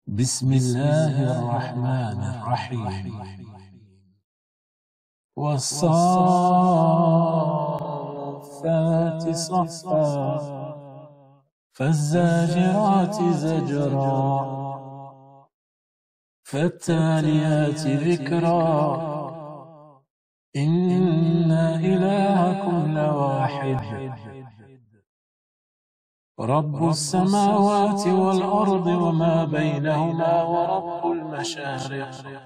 بسم الله الرحمن الرحيم. والصافات صفا فالزاجرات زجرا فالتاليات ذكرا إن إلهكم لواحد رب السماوات والأرض وما بينهما ورب المشارق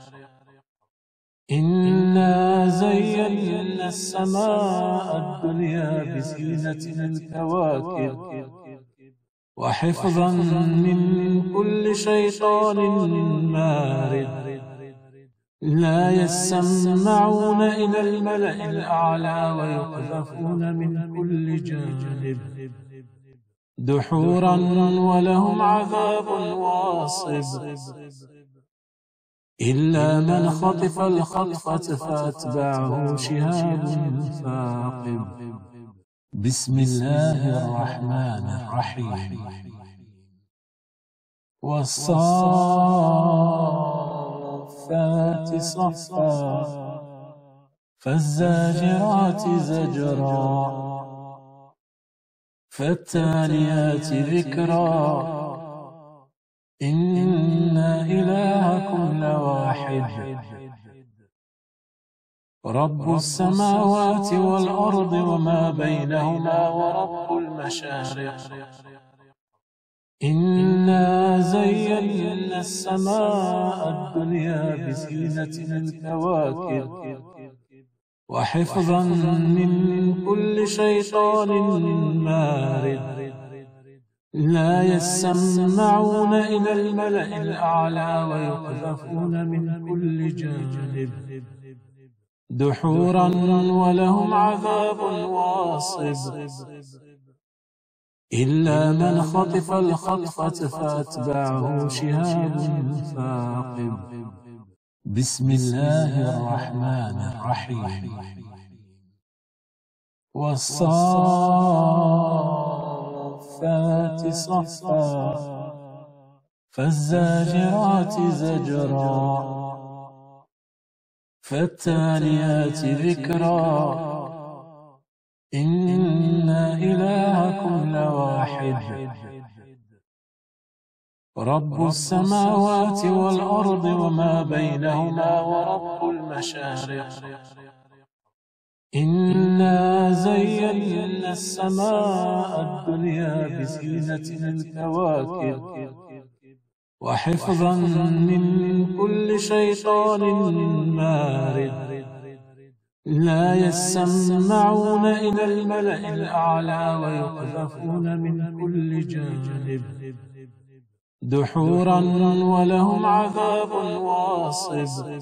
إنا زينا السماء الدنيا بزينة الكواكب وحفظا من كل شيطان مارد لا يسمعون إلى الملأ الأعلى ويقذفون من كل جانب دحورا ولهم عذاب واصب إلا من خطف الخطفة فأتبعه شهاب ثاقب. بسم الله الرحمن الرحيم. والصافات صفا فالزاجرات زجرا فالتاليات ذكرا إن إلهكم لواحد رب السماوات والأرض وما بينهما ورب المشارق إنا زينا السماء الدنيا بزينة الكواكب وحفظا من كل شيطان مارد لا يسمعون إلى الملأ الأعلى ويقذفون من كل جانب دحورا ولهم عذاب واصب إلا من خطف الخطفة فأتبعه شهاب ثاقب. بسم الله الرحمن الرحيم. والصافات صفا فالزاجرات زجرا فالتاليات ذكرا إن إلهكم لواحد رب السماوات والأرض وما بينهما ورب المشارق إنا زينا السماء الدنيا بزينة الكواكب وحفظا من كل شيطان مارد لا يسمعون إلى الملأ الأعلى ويقذفون من كل جانب دحورا ولهم عذاب واصب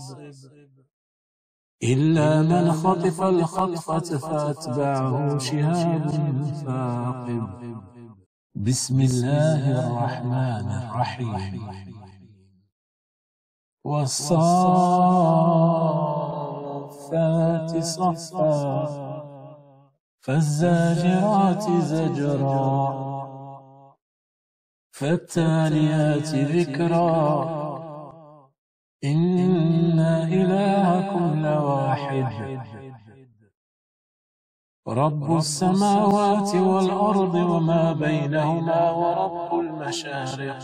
إلا من خطف الخطفة فأتبعه شهاب ثاقب. بسم الله الرحمن الرحيم. والصافات صفا فالزاجرات زجرا فالتاليات ذكرا إن إلهكم لواحد رب السماوات والأرض وما بينهما ورب المشارق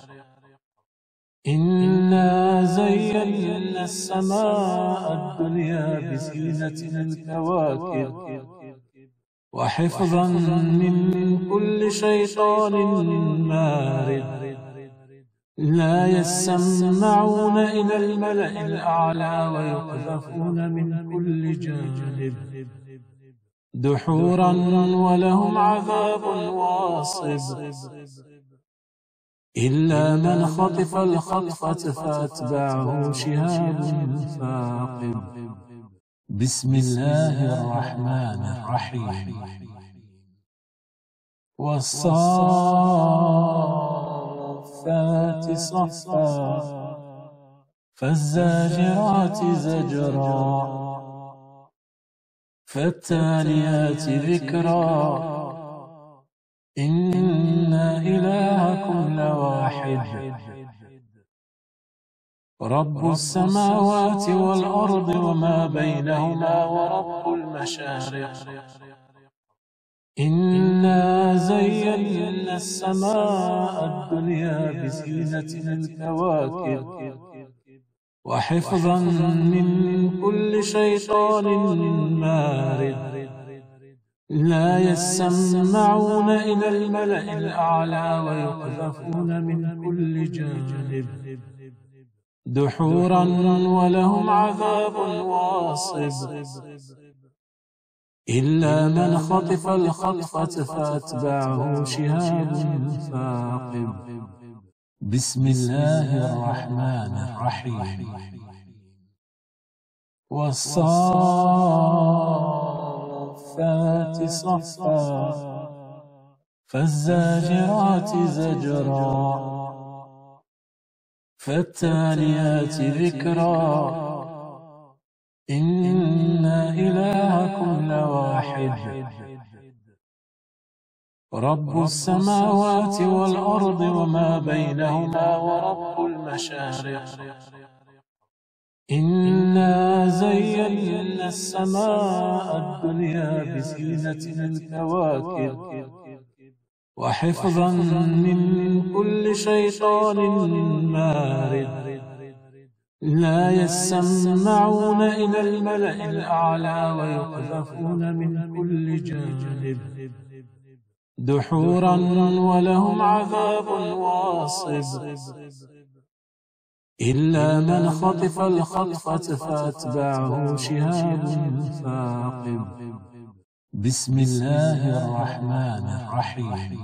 إنا زينا السماء الدنيا بزينة الكواكب وحفظا من كل شيطان مارد لا يسمعون إلى الملأ الأعلى ويقذفون من كل جانب دحورا ولهم عذاب واصب إلا من خطف الخطفة فأتبعه شهاب ثاقب. بسم الله الرحمن الرحيم. والصافات صفا فالزاجرات زجرا فالتاليات ذكرا إن إلهكم لواحد رب السماوات والأرض وما بينهما ورب المشارق. إنا زينا السماء الدنيا بزينة الكواكب وحفظا من كل شيطان مارد. لا يسمعون إلى الملأ الأعلى ويقذفون من كل جانب دحورا ولهم عذاب واصب. إلا من خطف الخطفة فأتبعه شهاب ثاقب. بسم الله الرحمن الرحيم. والصافات صفا فالزاجرات زجرا فالتاليات ذكرا إن إلهكم لواحد. رب السماوات والأرض وما بينهما ورب المشارق. إنا زينا السماء الدنيا بزينة الكواكب وحفظا من كل شيطان مارد. لا يسمعون إلى الملأ الأعلى ويقذفون من كل جانب دحورا ولهم عذاب واصب. إلا من خطف الخطفة فأتبعه شهاب ثاقب. بسم الله الرحمن الرحيم.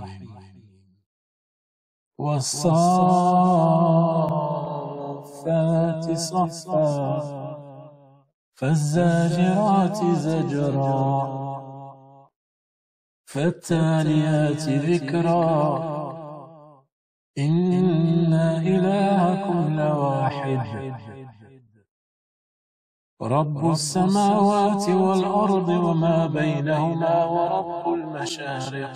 والصافات صفا فالزاجرات زجرا فالتاليات ذكرا إن إلهكم لواحد. رب السماوات والأرض وما بينهما ورب المشارق.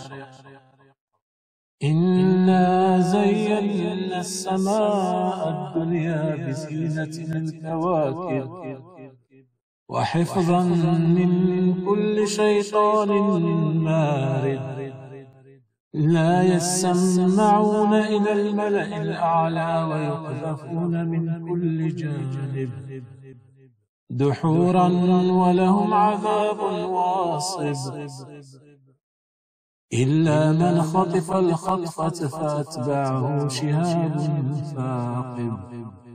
إنا زينا السماء الدنيا بزينة الكواكب وحفظا من كل شيطان مارد. لا يسمعون إلى الملأ الأعلى ويقذفون من كل جانب دحورا ولهم عذاب واصب. إلا من خطف الخطفة فأتبعه شهاب ثاقب.